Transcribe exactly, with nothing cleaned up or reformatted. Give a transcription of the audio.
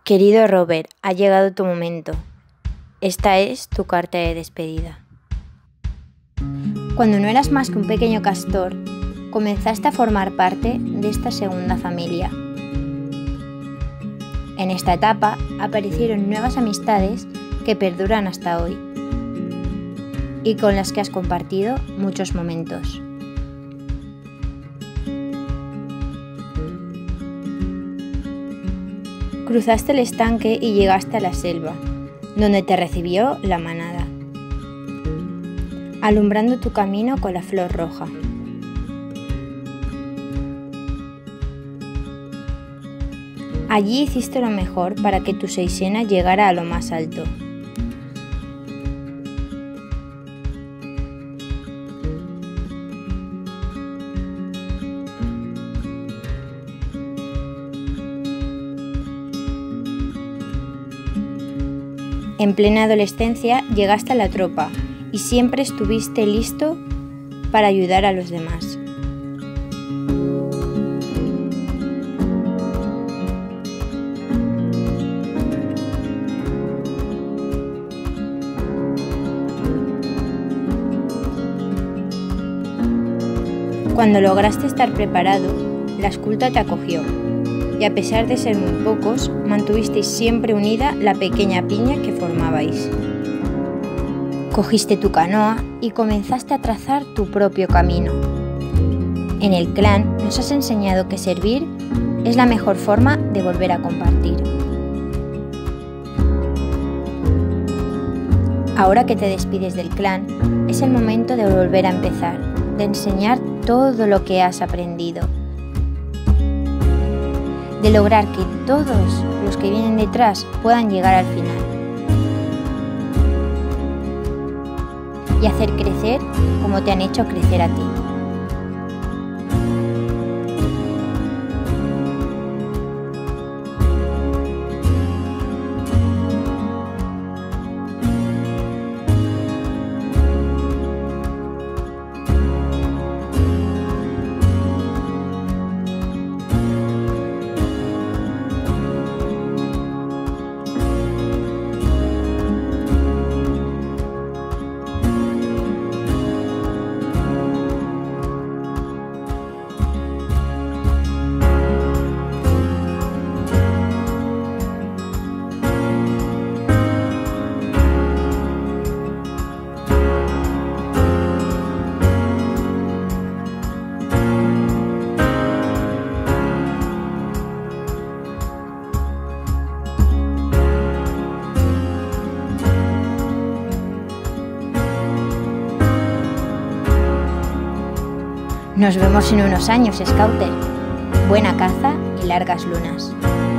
Querido Robert, ha llegado tu momento. Esta es tu carta de despedida. Cuando no eras más que un pequeño castor, comenzaste a formar parte de esta segunda familia. En esta etapa aparecieron nuevas amistades que perduran hasta hoy y con las que has compartido muchos momentos. Cruzaste el estanque y llegaste a la selva, donde te recibió la manada, alumbrando tu camino con la flor roja. Allí hiciste lo mejor para que tu Seisena llegara a lo más alto. En plena adolescencia llegaste a la tropa y siempre estuviste listo para ayudar a los demás. Cuando lograste estar preparado, la escolta te acogió, y a pesar de ser muy pocos, mantuvisteis siempre unida la pequeña piña que formabais. Cogiste tu canoa y comenzaste a trazar tu propio camino. En el clan nos has enseñado que servir es la mejor forma de volver a compartir. Ahora que te despides del clan, es el momento de volver a empezar, de enseñar todo lo que has aprendido, de lograr que todos los que vienen detrás puedan llegar al final y hacer crecer como te han hecho crecer a ti. Nos vemos en unos años, Scouter. Buena caza y largas lunas.